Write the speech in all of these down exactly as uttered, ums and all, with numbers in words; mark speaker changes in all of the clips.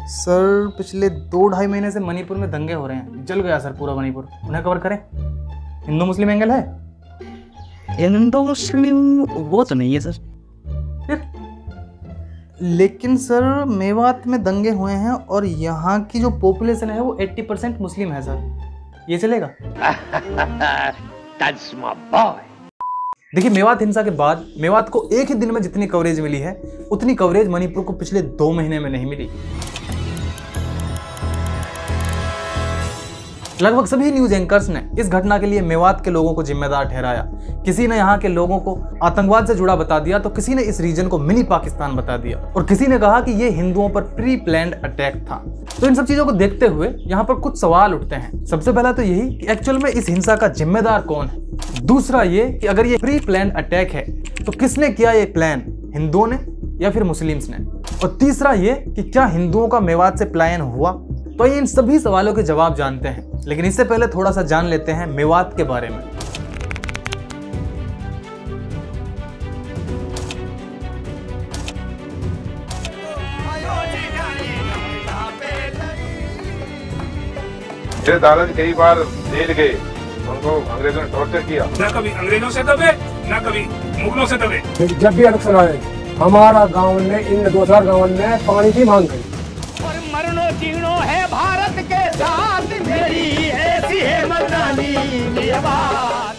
Speaker 1: Sir पिछले दो ढाई महीने से मणिपुर में दंगे हो रहे हैं, जल गया सर पूरा मणिपुर। उन्हें कवर करें? हिंदू मुस्लिम एंगल है?
Speaker 2: हिंदू मुस्लिम वो तो नहीं है सर।
Speaker 1: फिर लेकिन सर मेवात में दंगे हुए हैं और यहाँ की जो पॉपुलेशन है वो अस्सी परसेंट मुस्लिम है सर, ये चलेगा?
Speaker 3: That's my boy.
Speaker 1: देखिए, मेवात हिंसा के बाद मेवात को एक ही दिन में जितनी कवरेज मिली है उतनी कवरेज मणिपुर को पिछले दो महीने में नहीं मिली। लगभग सभी न्यूज एंकर्स ने इस घटना के लिए मेवात के लोगों को जिम्मेदार ठहराया। किसी ने यहाँ के लोगों को आतंकवाद से जुड़ा बता दिया तो किसी ने इस रीजन को मिनी पाकिस्तान बता दिया और किसी ने कहा कि ये हिंदुओं पर प्री प्लान्ड अटैक था। तो इन सब चीजों को देखते हुए यहाँ पर कुछ सवाल उठते हैं। सबसे पहला तो यही कि एक्चुअल में इस हिंसा का जिम्मेदार कौन है। दूसरा ये कि अगर ये प्री प्लान्ड अटैक है तो किसने किया ये प्लान, हिंदुओं ने या फिर मुस्लिम्स ने। और तीसरा ये कि क्या हिंदुओं का मेवात से पलायन हुआ। तो इन सभी सवालों के जवाब जानते हैं, लेकिन इससे पहले थोड़ा सा जान लेते हैं मेवात के बारे में।
Speaker 4: मेरे दादाजी कई बार जेल गए, उनको अंग्रेजों ने टॉर्चर किया।
Speaker 5: न कभी अंग्रेजों से दबे न कभी मुगलों से दबे।
Speaker 6: जब भी इलेक्शन आए हमारा गांव ने इन दो चार गांव ने पानी की मांग करी।
Speaker 3: और मरनो जीनो है भारत के साथ, मेरी ऐसी है मर्दानी मेवात।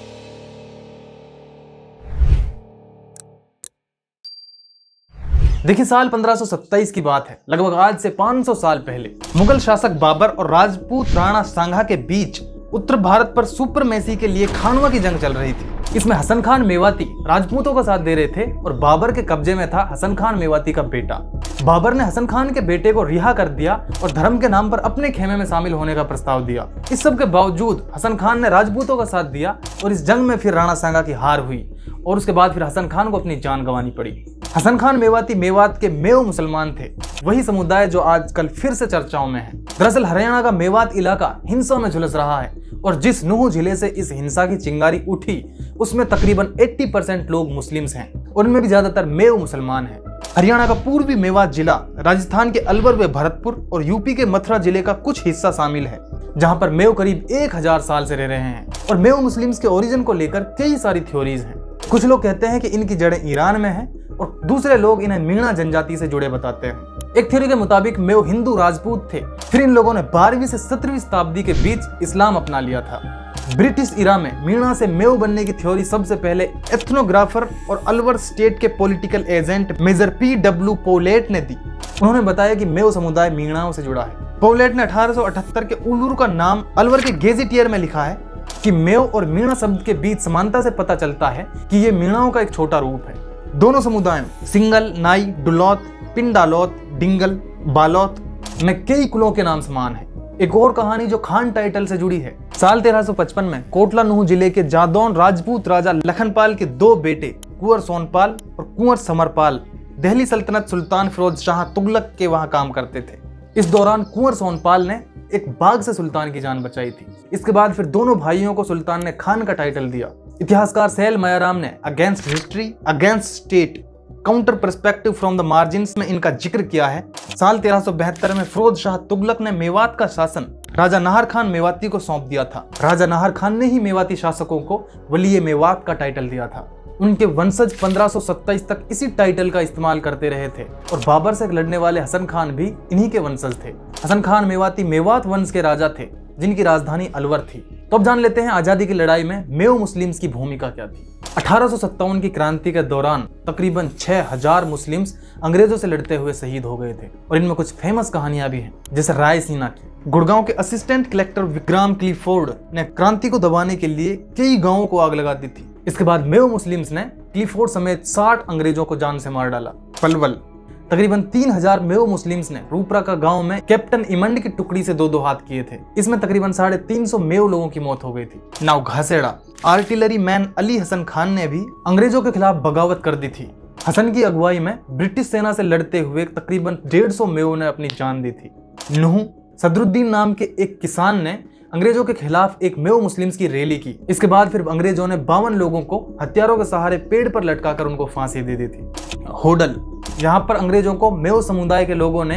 Speaker 1: देखिए, साल पंद्रह सौ सत्ताईस की बात है। लगभग आज से पाँच सौ साल पहले मुगल शासक बाबर और राजपूत राणा सांगा के बीच उत्तर भारत पर सुपरमेसी के लिए खानवा की जंग चल रही थी। इसमें हसन खान मेवाती राजपूतों का साथ दे रहे थे और बाबर के कब्जे में था हसन खान मेवाती का बेटा। बाबर ने हसन खान के बेटे को रिहा कर दिया और धर्म के नाम पर अपने खेमे में शामिल होने का प्रस्ताव दिया। इस सब के बावजूद हसन खान ने राजपूतों का साथ दिया और इस जंग में फिर राणा सांगा की हार हुई और उसके बाद फिर हसन खान को अपनी जान गंवानी पड़ी। हसन खान मेवाती मेवात के मेव मुसलमान थे, वही समुदाय जो आजकल फिर से चर्चाओं में है। दरअसल हरियाणा का मेवात इलाका हिंसा में झुलस रहा है और जिस नूह जिले से इस हिंसा की चिंगारी उठी उसमें तकरीबन अस्सी परसेंट लोग मुस्लिम्स हैं और उनमें भी ज्यादातर मेव मुसलमान हैं। हरियाणा का पूर्वी मेवात जिला, राजस्थान के अलवर व भरतपुर और यूपी के मथुरा जिले का कुछ हिस्सा शामिल है, जहां पर मेव करीब एक हजार साल से रह रहे हैं। और मेव मुस्लिम्स के ओरिजिन को लेकर कई सारी थ्योरीज हैं। कुछ लोग कहते हैं कि इनकी जड़ें ईरान में हैं और दूसरे लोग इन्हें मीणा जनजाति से जुड़े बताते हैं। एक थ्योरी के मुताबिक मेव हिंदू राजपूत थे, फिर इन लोगों ने बारहवीं से सत्रहवीं शताब्दी के बीच इस्लाम अपना लिया था। ब्रिटिश इरा में मीणा से मेव बनने की थ्योरी सबसे पहले एथनोग्राफर और अलवर स्टेट के political agent major P W Powlett ने दी। उन्होंने बताया कि मेव समुदाय मीणाओं से जुड़ा है। पोलेट ने अठारह सौ अठहत्तर के उल्लूर का नाम अलवर के गेजेटियर में लिखा है कि मेव और मीणा शब्द के बीच समानता से पता चलता है कि ये मीणाओं का एक छोटा रूप है। दोनों समुदायों सिंगल, नाई, डुलौत, पिंडालौत, डिंगल, बालौत में कई कुलों के नाम समान है। एक और कहानी जो खान टाइटल से जुड़ी है। साल तेरह सौ पचपन में कोटला नूह जिले के जादौन राजपूत राजा लखनपाल के दो बेटे कुंवर सोनपाल और कुंवर समरपाल दिल्ली सल्तनत सुल्तान फिरोज शाह तुगलक के वहां काम करते थे। इस दौरान कुंवर सोनपाल ने एक बाघ से सुल्तान की जान बचाई थी। इसके बाद फिर दोनों भाइयों को सुल्तान ने खान का टाइटल दिया। इतिहासकार सैल मयाराम ने against history, against state, counter perspective from the margins में इनका जिक्र किया है। साल तेरह सौ बहत्तर में फिरोज शाह तुगलक ने मेवात का शासन राजा नाहर खान मेवाती को सौंप दिया था। राजा नाहर खान ने ही मेवाती शासकों को वलीये मेवात का टाइटल दिया था। उनके वंशज पंद्रह सौ सत्ताईस तक इसी टाइटल का इस्तेमाल करते रहे थे और बाबर से लड़ने वाले हसन खान भी इन्हीं के वंशज थे। हसन खान मेवाती मेवात वंश के राजा थे जिनकी राजधानी अलवर थी। तो अब जान लेते हैं आजादी की लड़ाई में मेव मुस्लिम्स की भूमिका क्या थी। अठारह सौ सत्तावन की क्रांति के दौरान तकरीबन छह हजार मुस्लिम्स अंग्रेजों से लड़ते हुए शहीद हो गए थे और इनमें कुछ फेमस कहानियां भी हैं, जैसे रायसीना की। गुड़गांव के असिस्टेंट कलेक्टर विक्रम क्लिफोर्ड ने क्रांति को दबाने के लिए कई गांवों को आग लगा दी थी। इसके बाद मेव मुस्लिम्स ने क्लिफोर्ड समेत साठ अंग्रेजों को जान से मार डाला। पलवल तकरीबन तीन हजार मेव मुस्लिम्स ने रूपरा का गांव में कैप्टन इमंड की टुकड़ी से दो दो हाथ किए थे। इसमें तकरीबन साढ़े तीन सौ मेव लोगों की मौत हो गई थी। नाव घासेड़ा आर्टिलरी मैन अली हसन खान ने भी अंग्रेजों के खिलाफ बगावत कर दी थी। हसन की अगुवाई में ब्रिटिश सेना से लड़ते हुए तकरीबन डेढ़ सौ मेव ने अपनी जान दी थी। नूह सदरुद्दीन नाम के एक किसान ने अंग्रेजों के खिलाफ एक मेव मुस्लिम्स की रैली की। इसके बाद फिर अंग्रेजों ने बावन लोगों को हथियारों के सहारे पेड़ पर लटकाकर उनको फांसी दे दी थी। होडल, यहाँ पर अंग्रेजों को मेव समुदाय के लोगों ने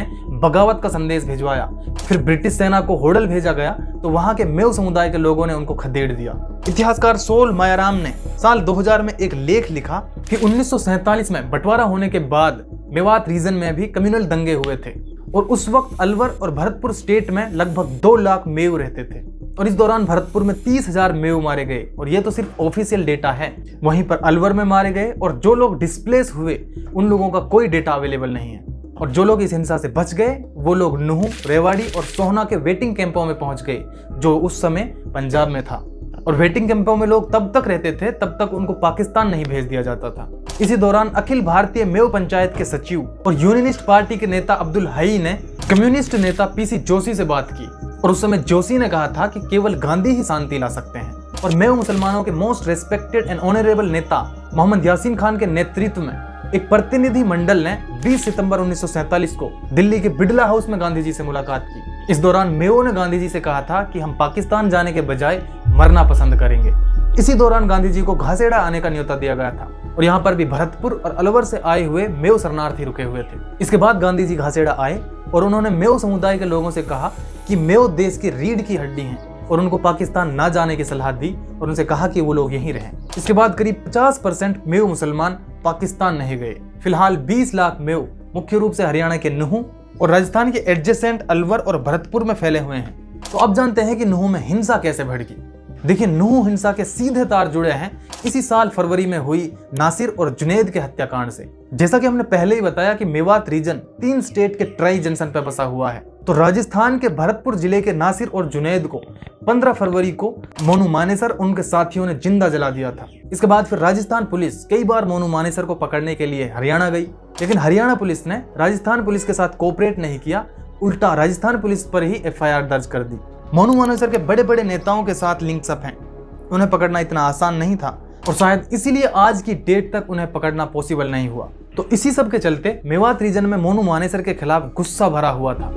Speaker 1: बगावत का संदेश भिजवाया। फिर ब्रिटिश सेना को होडल भेजा गया तो वहां के मेव समुदाय के लोगों ने उनको खदेड़ दिया। इतिहासकार सोल मायाराम ने साल दो हज़ार में एक लेख लिखा कि उन्नीस सौ सैंतालीस में बंटवारा होने के बाद मेवात रीजन में भी कम्युनल दंगे हुए थे और उस वक्त अलवर और भरतपुर स्टेट में लगभग दो लाख मेव रहते थे और इस दौरान भरतपुर में तीस हजार मेव मारे गए और ये तो सिर्फ ऑफिशियल डेटा है। वहीं पर अलवर में मारे गए और जो लोग डिस्प्लेस हुए उन लोगों का कोई डेटा अवेलेबल नहीं है और जो लोग इस हिंसा से बच गए वो लोग नूह, रेवाड़ी और सोहना के वेटिंग कैंपों में पहुंच गए जो उस समय पंजाब में था और वेटिंग कैंपों में लोग तब तक रहते थे तब तक उनको पाकिस्तान नहीं भेज दिया जाता था। इसी दौरान अखिल भारतीय मेव पंचायत के सचिव और यूनियनिस्ट पार्टी के नेता अब्दुल हई ने कम्युनिस्ट नेता पीसी जोशी से बात की और उस समय जोशी ने कहा था कि केवल गांधी ही शांति ला सकते हैं और मेव मुसलमानों के मोस्ट रेस्पेक्टेड एंड ऑनरेबल नेता मोहम्मद यासीन खान के नेतृत्व में एक प्रतिनिधि मंडल ने बीस सितंबर उन्नीस सौ सैंतालीस को दिल्ली के बिड़ला हाउस में गांधी जी से मुलाकात की। इस दौरान मेवो ने गांधी जी से कहा था कि हम पाकिस्तान जाने के बजाय मरना पसंद करेंगे। इसी दौरान गांधी जी को घासेड़ा आने का न्योता दिया गया था और यहाँ पर भी भरतपुर और अलवर से आए हुए मेव शरणार्थी रुके हुए थे। इसके बाद गांधी जी घासेड़ा आए और उन्होंने मेव समुदाय के लोगों से कहा कि मेव देश की रीढ़ की हड्डी हैं और उनको पाकिस्तान ना जाने की सलाह दी और उनसे कहा कि वो लोग यहीं रहें। इसके बाद करीब पचास परसेंट मेव मुसलमान पाकिस्तान नहीं गए। फिलहाल बीस लाख मेव मुख्य रूप से हरियाणा के नूह और राजस्थान के एडजेसेंट अलवर और भरतपुर में फैले हुए हैं। तो अब जानते हैं कि नूह में हिंसा कैसे भड़की। देखिए, नूह हिंसा के सीधे तार जुड़े हैं इसी साल फरवरी में हुई नासिर और जुनैद के हत्याकांड से। जैसा कि हमने पहले ही बताया कि मेवात रीजन तीन स्टेट के ट्राई जंक्शन पर बसा हुआ है। तो राजस्थान के भरतपुर जिले के नासिर और जुनैद को पंद्रह फरवरी को मोनू मानेसर उनके साथियों ने जिंदा जला दिया था। इसके बाद फिर राजस्थान पुलिस कई बार मोनू मानेसर को पकड़ने के लिए हरियाणा गई, लेकिन हरियाणा पुलिस ने राजस्थान पुलिस के साथ कोऑपरेट नहीं किया, उल्टा राजस्थान पुलिस पर ही एफ आई आर दर्ज कर दी। मोनू मानेसर के बड़े बड़े नेताओं के साथ लिंक्स अप हैं, उन्हें पकड़ना इतना आसान नहीं था और शायद इसीलिए आज की डेट तक उन्हें पकड़ना पॉसिबल नहीं हुआ। तो इसी सब के चलते मेवात रीजन में मोनू मानेसर के खिलाफ गुस्सा भरा हुआ था।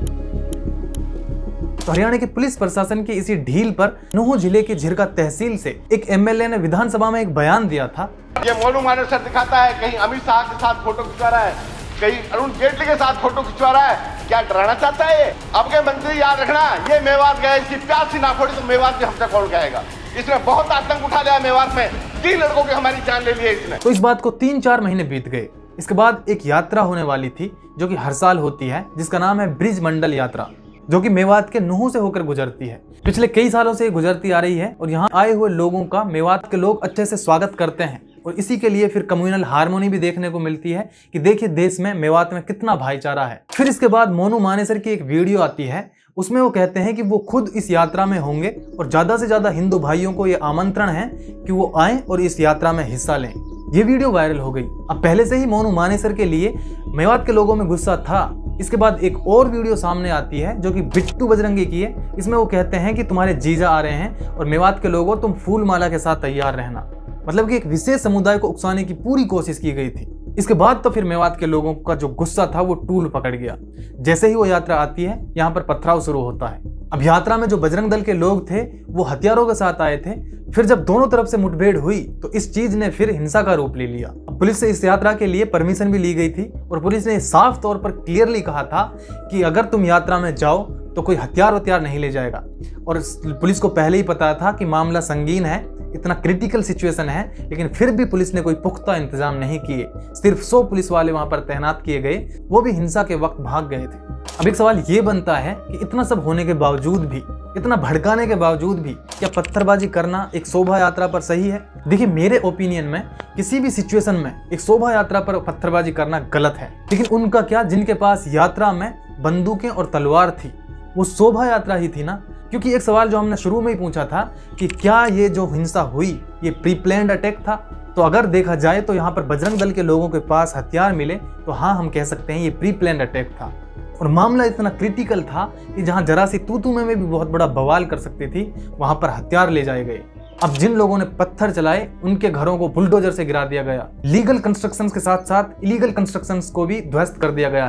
Speaker 1: तो हरियाणा के पुलिस प्रशासन की इसी ढील पर नूह जिले के झिरका तहसील से एक एम एल ए ने विधानसभा में एक बयान दिया था।
Speaker 3: ये मोनू मानेसर दिखाता है कहीं अमित शाह के साथ फोटो खिंचवा रहा है, कहीं अरुण जेटली के साथ फोटो खिंचवा रहा है। क्या डराना चाहता है ये? अब के मंत्री याद रखना, ये मेवात गए, इसकी प्यार सी ना फोड़ी तो मेवात भी हमसे कौन कहेगा। इसने बहुत आतंक उठा लिया मेवात में, तीन लड़कों की हमारी जान ले ली है इसने।
Speaker 1: तो इस बात को तीन चार महीने बीत गए। इसके बाद एक यात्रा होने वाली थी जो कि हर साल होती है, जिसका नाम है ब्रिज मंडल यात्रा, जो कि मेवात के नूह से होकर गुजरती है। पिछले कई सालों से गुजरती आ रही है और यहाँ आए हुए लोगों का मेवात के लोग अच्छे से स्वागत करते हैं और इसी के लिए फिर कम्युनल हार्मोनी भी देखने को मिलती है कि देखिए देश में मेवात में कितना भाईचारा है। फिर इसके बाद मोनू मानेसर की एक वीडियो आती है, उसमें वो कहते हैं कि वो खुद इस यात्रा में होंगे और ज्यादा से ज्यादा हिंदू भाइयों को ये आमंत्रण है कि वो आए और इस यात्रा में हिस्सा लें। ये वीडियो वायरल हो गई। अब पहले से ही मोनू मानेसर के लिए मेवात के लोगों में गुस्सा था। इसके बाद एक और वीडियो सामने आती है जो कि बिट्टू बजरंगी की है। इसमें वो कहते हैं कि तुम्हारे जीजा आ रहे हैं और मेवात के लोगों तुम फूल माला के साथ तैयार रहना। मतलब कि एक विशेष समुदाय को उकसाने की पूरी कोशिश की गई थी। इसके बाद तो फिर मेवात के लोगों का जो गुस्सा था वो टूल पकड़ गया। जैसे ही वो यात्रा आती है यहाँ पर पथराव शुरू होता है। अब यात्रा में जो बजरंग दल के लोग थे वो हथियारों के साथ आए थे। फिर जब दोनों तरफ से मुठभेड़ हुई तो इस चीज ने फिर हिंसा का रूप ले लिया। पुलिस से इस यात्रा के लिए परमिशन भी ली गई थी और पुलिस ने साफ तौर पर क्लियरली कहा था कि अगर तुम यात्रा में जाओ तो कोई हथियार वथियार नहीं ले जाएगा। और पुलिस को पहले ही पता था कि मामला संगीन है, इतना क्रिटिकल सिचुएशन है, लेकिन फिर भी पुलिस ने कोई पुख्ता इंतजाम नहीं किए। सिर्फ सौ पुलिस वाले वहां पर तैनात किए गए, वो भी हिंसा के वक्त भाग गए थे। अब एक सवाल ये बनता है कि इतना सब होने के बावजूद भी, इतना भड़काने के बावजूद भी क्या पत्थरबाजी करना एक शोभा यात्रा पर सही है? देखिए, मेरे ओपिनियन में किसी भी सिचुएशन में एक शोभा यात्रा पर पत्थरबाजी करना गलत है। लेकिन उनका क्या, जिनके पास यात्रा में बंदूकें और तलवार थी, वो शोभा यात्रा ही थी ना। क्योंकि एक सवाल जो हमने शुरू में ही पूछा था कि क्या ये जो हिंसा हुई ये प्री प्लान्ड अटैक था, तो अगर देखा जाए तो यहाँ पर बजरंग दल के लोगों के पास हथियार मिले तो हाँ, हम कह सकते हैं ये प्री प्लान्ड अटैक था। और मामला इतना क्रिटिकल था कि जहां जरा सी तू तू में भी बहुत बड़ा बवाल कर सकती थी, वहां पर हथियार ले जाए गए। अब जिन लोगों ने पत्थर चलाए उनके घरों को बुलडोजर से गिरा दिया गया। लीगल कंस्ट्रक्शंस के साथ साथ इलीगल कंस्ट्रक्शंस को भी ध्वस्त कर दिया गया है।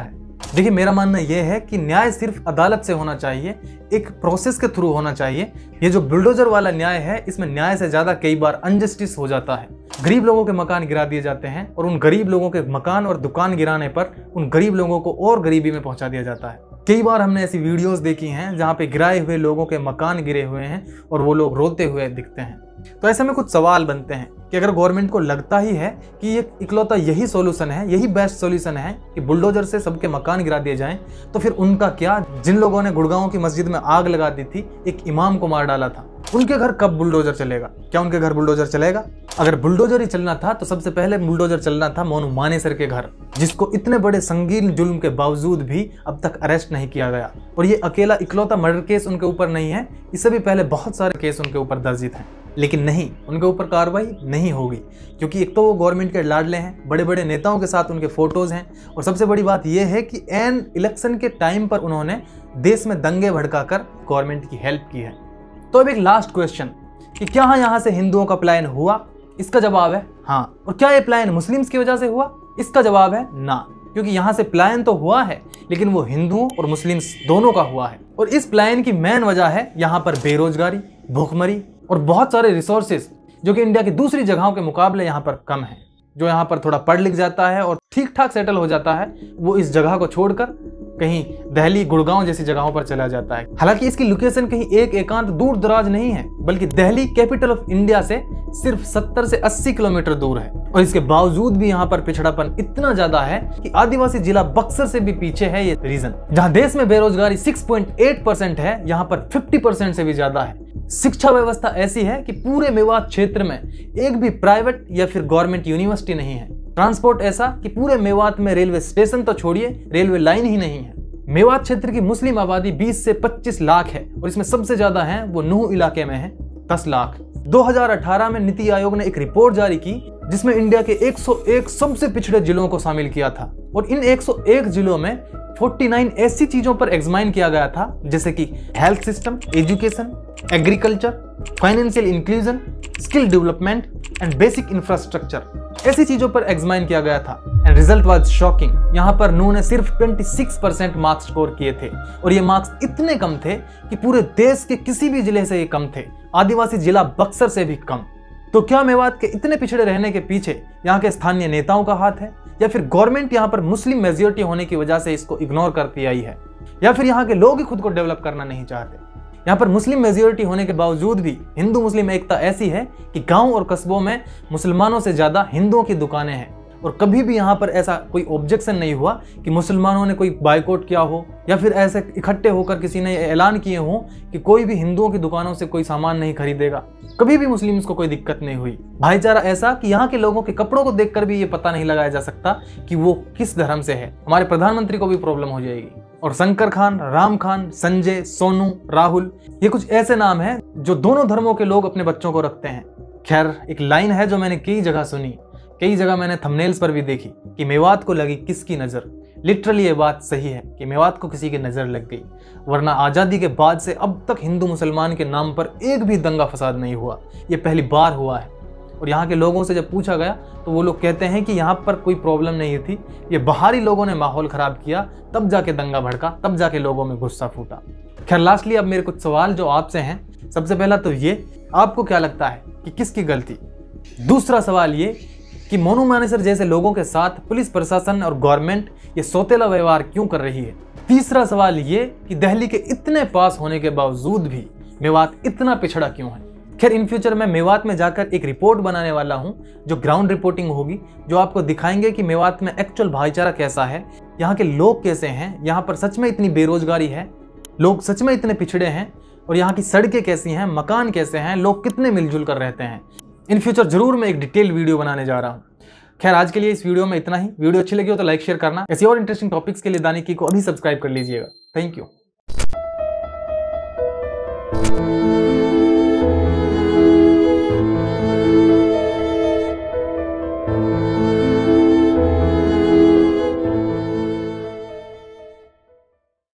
Speaker 1: देखिए, मेरा मानना यह है कि न्याय सिर्फ अदालत से होना चाहिए, एक प्रोसेस के थ्रू होना चाहिए। ये जो बुलडोजर वाला न्याय है, इसमें न्याय से ज्यादा कई बार अनजस्टिस हो जाता है। गरीब लोगों के मकान गिरा दिए जाते हैं और उन गरीब लोगों के मकान और दुकान गिराने पर उन गरीब लोगों को और गरीबी में पहुंचा दिया जाता है। कई बार हमने ऐसी वीडियोस देखी हैं जहां पे गिराए हुए लोगों के मकान गिरे हुए हैं और वो लोग रोते हुए दिखते हैं। तो ऐसे में कुछ सवाल बनते हैं कि अगर गवर्नमेंट को लगता ही है कि ये इकलौता यही सॉल्यूशन है, यही बेस्ट सॉल्यूशन है कि बुलडोजर से सबके मकान गिरा दिए जाएं, तो फिर उनका क्या? जिन लोगों ने गुड़गांव की मस्जिद में आग लगा दी थी, एक इमाम को मार डाला था, उनके घर कब बुलडोजर चलेगा? क्या उनके घर बुलडोजर चलेगा? अगर बुलडोजर ही चलना था तो सबसे पहले बुलडोजर चलना था मोनू मानेसर के घर, जिसको इतने बड़े संगीन जुल्म के बावजूद भी अब तक अरेस्ट नहीं किया गया। और ये अकेला इकलौता मर्डर केस उनके ऊपर नहीं है, इससे भी पहले बहुत सारे केस उनके ऊपर दर्जित हैं, लेकिन नहीं, उनके ऊपर कार्रवाई नहीं होगी, क्योंकि एक तो वो गवर्नमेंट के लाडले हैं, बड़े बड़े नेताओं के साथ उनके फोटोज हैं, और सबसे बड़ी बात यह है कि एन इलेक्शन के टाइम पर उन्होंने देश में दंगे भड़काकर गवर्नमेंट की हेल्प की है। तो अब एक लास्ट क्वेश्चन कि क्या यहाँ से हिंदुओं का प्लान हुआ? इसका जवाब है हाँ। और क्या ये प्लान मुस्लिम्स की वजह से हुआ? इसका जवाब है ना, क्योंकि यहाँ से प्लान तो हुआ है लेकिन वो हिंदुओं और मुस्लिम्स दोनों का हुआ है। और इस प्लान की मेन वजह है यहाँ पर बेरोजगारी, भूखमरी और बहुत सारे रिसोर्सेज जो कि इंडिया की दूसरी जगहों के मुकाबले यहाँ पर कम है। जो यहाँ पर थोड़ा पढ़ लिख जाता है और ठीक ठाक सेटल हो जाता है, वो इस जगह को छोड़कर कहीं दिल्ली, गुड़गांव जैसी जगहों पर चला जाता है। हालांकि इसकी लोकेशन कहीं एक एकांत दूर दराज नहीं है, बल्कि दिल्ली कैपिटल ऑफ इंडिया से सिर्फ सत्तर से अस्सी किलोमीटर दूर है। और इसके बावजूद भी यहाँ पर पिछड़ापन इतना ज्यादा है कि आदिवासी जिला बक्सर से भी पीछे है ये रीजन। जहाँ देश में बेरोजगारी छह पॉइंट आठ परसेंट है, यहाँ पर पचास परसेंट से भी ज्यादा है। शिक्षा व्यवस्था ऐसी है कि पूरे मेवात क्षेत्र में एक भी प्राइवेट या फिर गवर्नमेंट यूनिवर्सिटी नहीं है। ट्रांसपोर्ट ऐसा कि पूरे मेवात में रेलवे स्टेशन तो छोड़िए, रेलवे लाइन ही नहीं है। मेवात क्षेत्र की मुस्लिम आबादी बीस से पच्चीस लाख है और इसमें सबसे ज्यादा है वो नूह इलाके में है, दस लाख। दो हज़ार अठारह में नीति आयोग ने एक रिपोर्ट जारी की जिसमें इंडिया के एक सौ एक सबसे पिछड़े जिलों को शामिल किया था। और इन एक सौ एक जिलों में उनचास ऐसी चीजों पर एग्जामाइन किया गया था जैसे कि health system, education, agriculture, financial inclusion, skill development and basic infrastructure. ऐसी चीजों पर एग्जामाइन किया गया था एंड रिजल्ट वाज शॉकिंग। यहाँ पर नू ने सिर्फ छब्बीस परसेंट मार्क्स स्कोर किए थे और ये मार्क्स इतने कम थे कि पूरे देश के किसी भी जिले से ये कम थे, आदिवासी जिला बक्सर से भी कम। तो क्या मेवात के इतने पिछड़े रहने के पीछे यहाँ के स्थानीय नेताओं का हाथ है, या फिर गवर्नमेंट यहाँ पर मुस्लिम मेजॉरिटी होने की वजह से इसको इग्नोर करती आई है, या फिर यहाँ के लोग ही खुद को डेवलप करना नहीं चाहते? यहाँ पर मुस्लिम मेजॉरिटी होने के बावजूद भी हिंदू मुस्लिम एकता ऐसी है कि गांव और कस्बों में मुसलमानों से ज्यादा हिंदुओं की दुकानें हैं। और कभी भी यहाँ पर ऐसा कोई ऑब्जेक्शन नहीं हुआ कि मुसलमानों ने कोई बाइकआउट किया हो या फिर ऐसे इकट्ठे होकर किसी ने ऐलान किए हो कि कोई भी हिंदुओं की दुकानों से कोई सामान नहीं खरीदेगा। कभी भी मुस्लिम्स को कोई दिक्कत नहीं हुई। भाईचारा ऐसा कि यहाँ के लोगों के कपड़ों को देखकर भी ये पता नहीं लगाया जा सकता कि वो किस धर्म से है। हमारे प्रधानमंत्री को भी प्रॉब्लम हो जाएगी। और शंकर खान, राम खान, संजय, सोनू, राहुल, ये कुछ ऐसे नाम हैं जो दोनों धर्मों के लोग अपने बच्चों को रखते हैं। खैर, एक लाइन है जो मैंने कई जगह सुनी, कई जगह मैंने थंबनेल्स पर भी देखी कि मेवात को लगी किसकी नजर। लिटरली ये बात सही है कि मेवात को किसी की नजर लग गई, वरना आजादी के बाद से अब तक हिंदू मुसलमान के नाम पर एक भी दंगा फसाद नहीं हुआ। ये पहली बार हुआ है। और यहाँ के लोगों से जब पूछा गया तो वो लोग कहते हैं कि यहाँ पर कोई प्रॉब्लम नहीं थी, ये बाहरी लोगों ने माहौल खराब किया, तब जाके दंगा भड़का, तब जाके लोगों में गुस्सा फूटा। खैर, लास्टली अब मेरे कुछ सवाल जो आपसे हैं। सबसे पहला तो ये, आपको क्या लगता है कि किसकी गलती? दूसरा सवाल ये कि मोनू मानेसर जैसे लोगों के साथ पुलिस प्रशासन और गवर्नमेंट ये सौतेला व्यवहार क्यों कर रही है? तीसरा सवाल ये कि दिल्ली के इतने पास होने के बावजूद भी मेवात इतना पिछड़ा क्यों है? खैर, इन फ्यूचर में मेवात में जाकर एक रिपोर्ट बनाने वाला हूं जो ग्राउंड रिपोर्टिंग होगी, जो आपको दिखाएंगे कि मेवात में एक्चुअल भाईचारा कैसा है, यहाँ के लोग कैसे हैं, यहाँ पर सच में इतनी बेरोजगारी है, लोग सच में इतने पिछड़े हैं, और यहाँ की सड़कें कैसी हैं, मकान कैसे हैं, लोग कितने मिलजुल कर रहते हैं। इन फ्यूचर जरूर मैं एक डिटेल वीडियो बनाने जा रहा हूँ। खैर, आज के लिए इस वीडियो में इतना ही। वीडियो अच्छी लगी हो तो लाइक शेयर करना। ऐसी और इंटरेस्टिंग टॉपिक्स के लिए दानिकी को अभी सब्सक्राइब कर लीजिएगा। Thank you.